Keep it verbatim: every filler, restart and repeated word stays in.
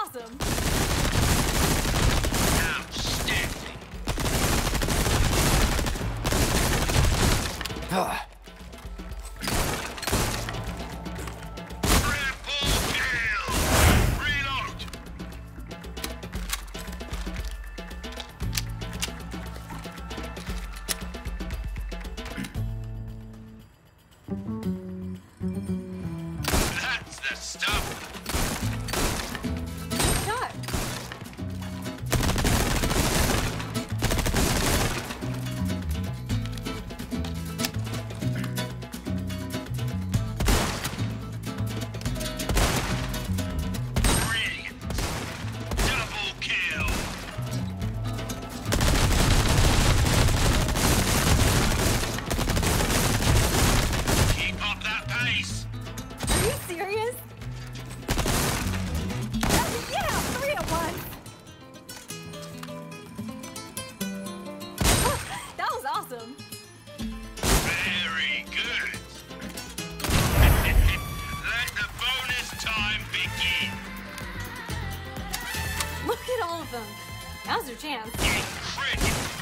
awesome. Outstanding. Ah. That's the stuff. Shot. Brilliant. Double kill. Keep up that pace. Are you serious? Oh, yeah, three at once. That was awesome. Very good. Let the bonus time begin. Look at all of them. Now's your chance. Incredible.